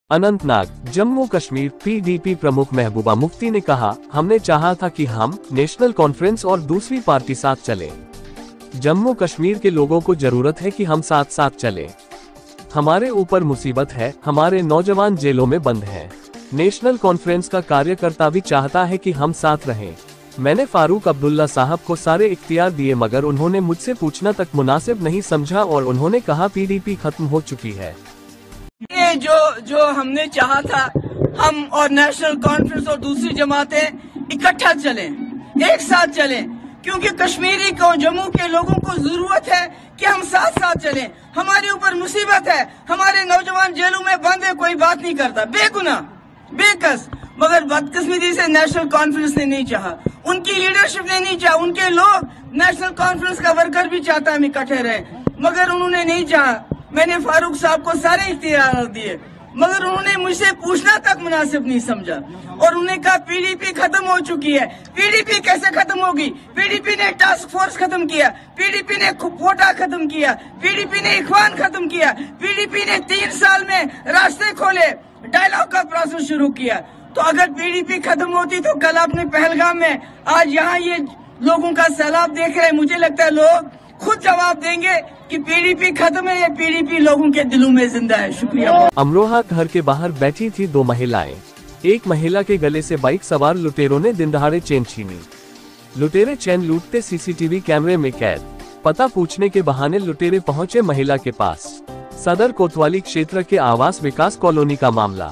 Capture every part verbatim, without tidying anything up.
Anantnag, Jammu Kashmir. PDP प्रमुख महबूबा मुफ्ती ने कहा, हमने चाहा था कि हम नेशनल कॉन्फ्रेंस और दूसरी पार्टी साथ चलें। जम्मू कश्मीर के लोगों को जरूरत है कि हम साथ साथ चलें। हमारे ऊपर मुसीबत है, हमारे नौजवान जेलों में बंद हैं। नेशनल कॉन्फ्रेंस का कार्यकर्ता भी चाहता है कि हम साथ रहें। मैंने फारूक अब्दुल्ला साहब को सारे इख्तियार दिए, मगर उन्होंने मुझसे पूछना तक मुनासिब नहीं समझा और उन्होंने कहा पीडीपी खत्म हो चुकी है। ये जो जो हमने चाहा था, हम और नेशनल कॉन्फ्रेंस और दूसरी जमातें इकट्ठा चलें, एक साथ चलें, क्योंकि कश्मीरी को, जम्मू के लोगों को जरूरत है कि हम साथ साथ चलें। हमारे ऊपर मुसीबत है, हमारे नौजवान जेलों में बंद है, कोई बात नहीं करता, बेगुनाह बेकस, मगर बदकिस्मती से नेशनल कॉन्फ्रेंस ने नहीं चाहा, उनकी लीडरशिप ने नहीं चाहा। उनके लोग, नेशनल कॉन्फ्रेंस का वर्कर भी चाहता है हम इकट्ठे रहे, मगर उन्होंने नहीं चाहा। मैंने फारूक साहब को सारे इख्तियार दिए, मगर उन्होंने मुझसे पूछना तक मुनासिब नहीं समझा और उन्होंने कहा पीडीपी खत्म हो चुकी है। पीडीपी कैसे खत्म होगी? पीडीपी ने टास्क फोर्स खत्म किया, पीडीपी ने कोटा खत्म किया, पीडीपी ने इखवान खत्म किया, पीडीपी ने तीन साल में रास्ते खोले, डायलॉग का प्रोसेस शुरू किया। तो अगर पीडीपी खत्म होती तो कल आपने पहलगाम में, आज यहाँ ये लोगों का सैलाब देख रहे हैं, मुझे लगता है लोग खुद जवाब देंगे कि पीडीपी खत्म है या पीडीपी लोगों के दिलों में जिंदा है। शुक्रिया। अमरोहा घर के बाहर बैठी थी दो महिलाएं। एक महिला के गले से बाइक सवार लुटेरों ने दिन दहाड़े चेन छीनी। लुटेरे चेन लूटते सीसीटीवी कैमरे में कैद। पता पूछने के बहाने लुटेरे पहुंचे महिला के पास। सदर कोतवाली क्षेत्र के आवास विकास कॉलोनी का मामला।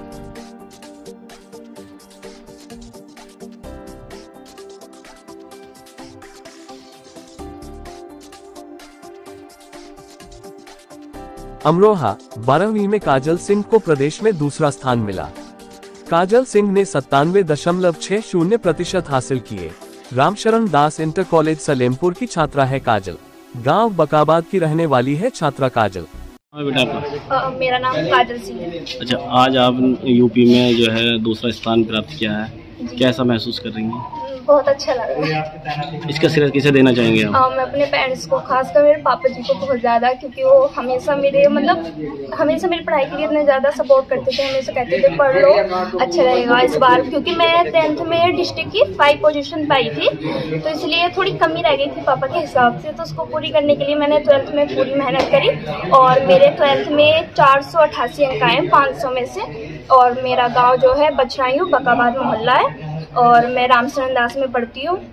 अमरोहा, बारहवीं में काजल सिंह को प्रदेश में दूसरा स्थान मिला। काजल सिंह ने सत्तानवे दशमलव छह शून्य प्रतिशत हासिल किए। रामशरण दास इंटर कॉलेज सलेमपुर की छात्रा है काजल। गांव बकाबाद की रहने वाली है छात्रा काजल। बेटा, मेरा नाम काजल सिंह है। अच्छा, आज आप यूपी में जो है दूसरा स्थान प्राप्त किया है, कैसा महसूस कर रही हैं? बहुत अच्छा लग रहा है। इसका श्रेय किसे देना चाहेंगे आप? आ, मैं अपने पेरेंट्स को, खासकर मेरे पापा जी को बहुत ज़्यादा, क्योंकि वो हमेशा मेरे मतलब हमेशा मेरी पढ़ाई के लिए इतने ज़्यादा सपोर्ट करते थे, हमेशा कहते थे पढ़ लो, अच्छा रहेगा इस बार। क्योंकि मैं टेंथ में डिस्ट्रिक्ट की फाइव पोजीशन पाई थी, तो इसलिए थोड़ी कमी रह गई थी पापा के हिसाब से, तो उसको पूरी करने के लिए मैंने ट्वेल्थ में पूरी मेहनत करी और मेरे ट्वेल्थ में चार सौ अट्ठासी अंक आए पाँच सौ में से। और मेरा गाँव जो है बछरायू बकाबाद मोहल्ला है और मैं रामशरण दास में पढ़ती हूँ।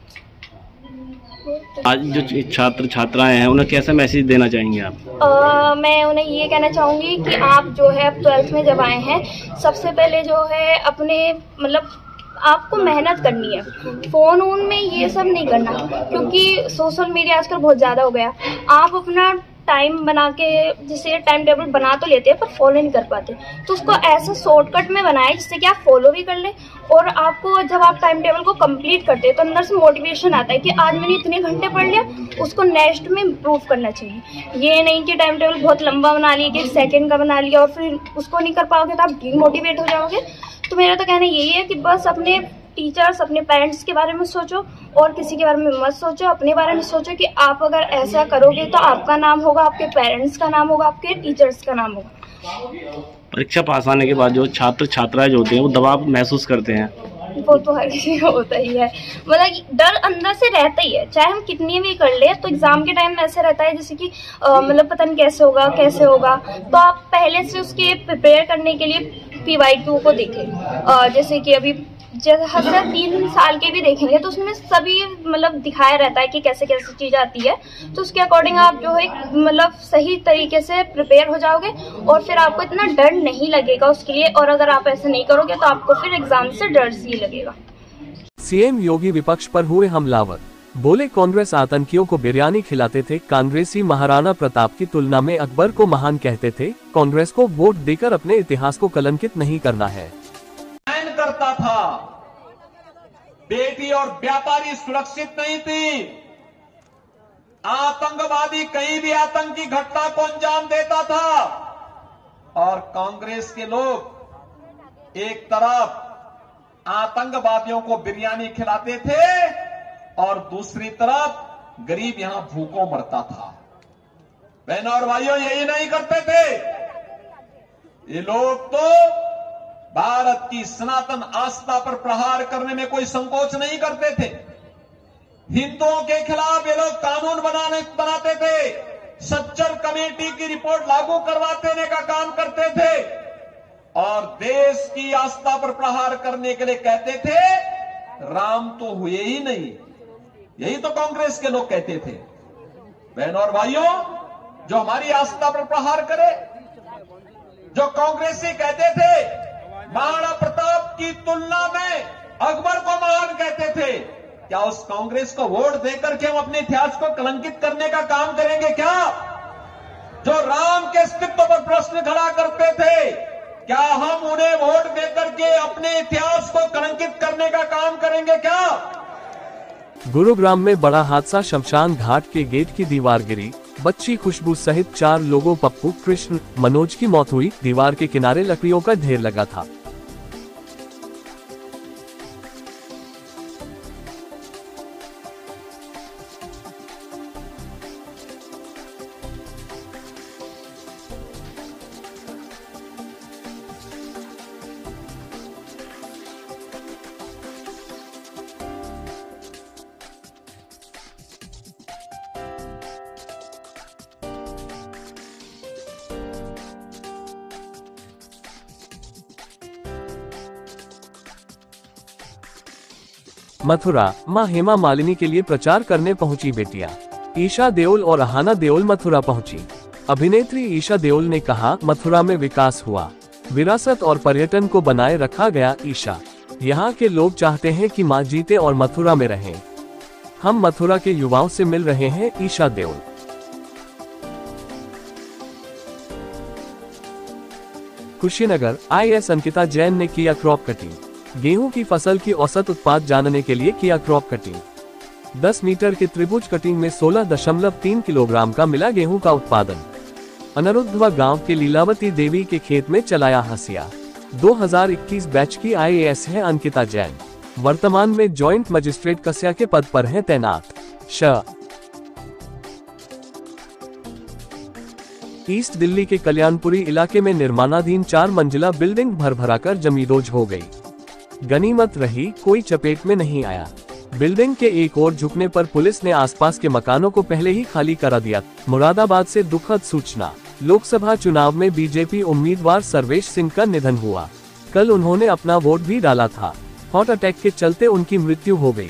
आज जो छात्र छात्राएं हैं उन्हें कैसा मैसेज देना चाहेंगे आप? आ, मैं उन्हें ये कहना चाहूँगी कि आप जो है अब ट्वेल्थ में जब आए हैं, सबसे पहले जो है अपने मतलब आपको मेहनत करनी है। फ़ोन वोन में ये सब नहीं करना, क्योंकि सोशल मीडिया आजकल बहुत ज़्यादा हो गया। आप अपना टाइम बना के, जैसे टाइम टेबल बना तो लेते हैं पर फॉलो नहीं कर पाते, तो उसको ऐसा शॉर्टकट में बनाए जिससे कि आप फॉलो भी कर लें। और आपको जब आप टाइम टेबल को कंप्लीट करते हैं तो अंदर से मोटिवेशन आता है कि आज मैंने इतने घंटे पढ़ लिया, उसको नेक्स्ट में इम्प्रूव करना चाहिए। ये नहीं कि टाइम टेबल बहुत लंबा बना लिया, कि सेकंड का बना लिया और फिर उसको नहीं कर पाओगे तो आप डीमोटिवेट हो जाओगे। तो मेरा तो कहना यही है कि बस अपने टीचर्स, अपने पेरेंट्स के बारे में सोचो और किसी के बारे में मत सोचो, अपने बारे में सोचो कि आप अगर ऐसा करोगे तो आपका नाम होगा, आपके पेरेंट्स का नाम होगा, आपके टीचर्स का नाम होगा। परीक्षा पास आने के बाद जो छात्र छात्राएं जो होते हैं वो दबाव महसूस करते हैं, वो तो हर किसी को होता ही है। मतलब डर अंदर से रहता ही है, चाहे हम कितनी भी कर ले, तो एग्जाम के टाइम में ऐसे रहता है जैसे कि मतलब पता नहीं कैसे होगा कैसे होगा। तो आप पहले से उसके प्रिपेयर करने के लिए पी वाई क्यू को देखें, जैसे कि अभी जैसे तीन साल के भी देखेंगे तो उसमें सभी मतलब दिखाया रहता है कि कैसे कैसे चीज़ आती है, तो उसके अकॉर्डिंग आप जो है मतलब सही तरीके से प्रिपेयर हो जाओगे और फिर आपको इतना डर नहीं लगेगा उसके लिए। और अगर आप ऐसे नहीं करोगे तो आपको फिर एग्जाम से डर ही लगेगा। सीएम योगी विपक्ष पर हुए हमलावर। बोले कांग्रेस आतंकियों को बिरयानी खिलाते थे। कांग्रेसी महाराणा प्रताप की तुलना में अकबर को महान कहते थे। कांग्रेस को वोट देकर अपने इतिहास को कलंकित नहीं करना है। करता था, बेटी और व्यापारी सुरक्षित नहीं थी, आतंकवादी कहीं भी आतंकी घटना को अंजाम देता था और कांग्रेस के लोग एक तरफ आतंकवादियों को बिरयानी खिलाते थे और दूसरी तरफ गरीब यहां भूखों मरता था। बहनों और भाइयों, यही नहीं करते थे। ये लोग तो भारत की सनातन आस्था पर प्रहार करने में कोई संकोच नहीं करते थे। हिंदुओं के खिलाफ ये लोग कानून बनाने बनाते थे, सच्चर कमेटी की रिपोर्ट लागू करवाने का काम करते थे और देश की आस्था पर प्रहार करने के लिए कहते थे राम तो हुए ही नहीं। यही तो कांग्रेस के लोग कहते थे। बहन और भाइयों, जो हमारी आस्था पर प्रहार करे, जो कांग्रेसी कहते थे महाराणा प्रताप की तुलना में अकबर को महान कहते थे, क्या उस कांग्रेस को वोट देकर के हम अपने इतिहास को कलंकित करने का काम करेंगे क्या? जो राम के अस्तित्व पर प्रश्न खड़ा करते थे, क्या हम उन्हें वोट देकर के अपने इतिहास को कलंकित करने का काम करेंगे क्या? गुरुग्राम में बड़ा हादसा, शमशान घाट के गेट की दीवार गिरी, बच्ची खुशबू सहित चार लोगों पप्पू, कृष्ण, मनोज की मौत हुई। दीवार के किनारे लकड़ियों का ढेर लगा था। मथुरा, मां हेमा मालिनी के लिए प्रचार करने पहुंची बेटियां। ईशा देओल और अहाना देओल मथुरा पहुंची। अभिनेत्री ईशा देओल ने कहा, मथुरा में विकास हुआ, विरासत और पर्यटन को बनाए रखा गया। ईशा, यहाँ के लोग चाहते हैं कि मां जीते और मथुरा में रहें। हम मथुरा के युवाओं से मिल रहे हैं। Isha Deol. Kushinagar, I A S Ankita Jain ने किया क्रॉप कटिंग। गेहूं की फसल की औसत उत्पाद जानने के लिए किया क्रॉप कटिंग। दस मीटर की त्रिभुज कटिंग में सोलह दशमलव तीन किलोग्राम का मिला गेहूं का उत्पादन। अनिरुद्धवा गांव के लीलावती देवी के खेत में चलाया हंसिया। दो हज़ार इक्कीस बैच की आई ए एस है अंकिता जैन। वर्तमान में जॉइंट मजिस्ट्रेट कस्या के पद पर हैं तैनात। श ईस्ट दिल्ली के कल्याणपुरी इलाके में निर्माणाधीन चार मंजिला बिल्डिंग भरभराकर जमींदोज हो गई। गनीमत रही, कोई चपेट में नहीं आया। बिल्डिंग के एक ओर झुकने पर पुलिस ने आसपास के मकानों को पहले ही खाली करा दिया। मुरादाबाद से दुखद सूचना, लोकसभा चुनाव में बीजेपी उम्मीदवार सर्वेश सिंह का निधन हुआ। कल उन्होंने अपना वोट भी डाला था। हार्ट अटैक के चलते उनकी मृत्यु हो गई।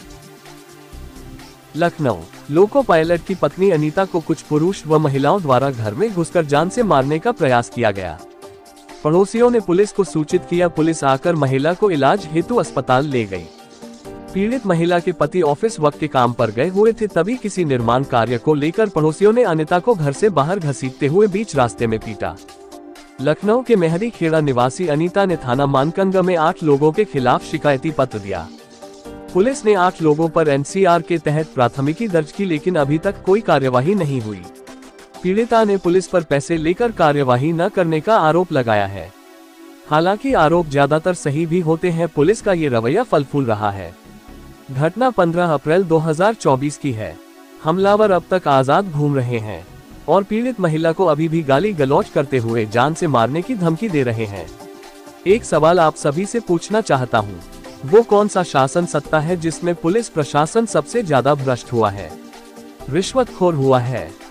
लखनऊ, लोको पायलट की पत्नी अनीता को कुछ पुरुष व महिलाओं द्वारा घर में घुसकर जान से मारने का प्रयास किया गया। पड़ोसियों ने पुलिस को सूचित किया। पुलिस आकर महिला को इलाज हेतु अस्पताल ले गई। पीड़ित महिला के पति ऑफिस वक्त के काम पर गए हुए थे, तभी किसी निर्माण कार्य को लेकर पड़ोसियों ने अनीता को घर से बाहर घसीटते हुए बीच रास्ते में पीटा। लखनऊ के मेहदी खेड़ा निवासी अनीता ने थाना मानकंग में आठ लोगों के खिलाफ शिकायती पत्र दिया। पुलिस ने आठ लोगों पर एन सी आर के तहत प्राथमिकी दर्ज की, लेकिन अभी तक कोई कार्यवाही नहीं हुई। पीड़िता ने पुलिस पर पैसे लेकर कार्यवाही न करने का आरोप लगाया है। हालांकि आरोप ज्यादातर सही भी होते हैं। पुलिस का ये रवैया फल फूल रहा है। घटना पंद्रह अप्रैल दो हज़ार चौबीस की है। हमलावर अब तक आजाद घूम रहे हैं और पीड़ित महिला को अभी भी गाली गलौज करते हुए जान से मारने की धमकी दे रहे हैं। एक सवाल आप सभी से पूछना चाहता हूँ, वो कौन सा शासन सत्ता है जिसमें पुलिस प्रशासन सबसे ज्यादा भ्रष्ट हुआ है, रिश्वतखोर हुआ है?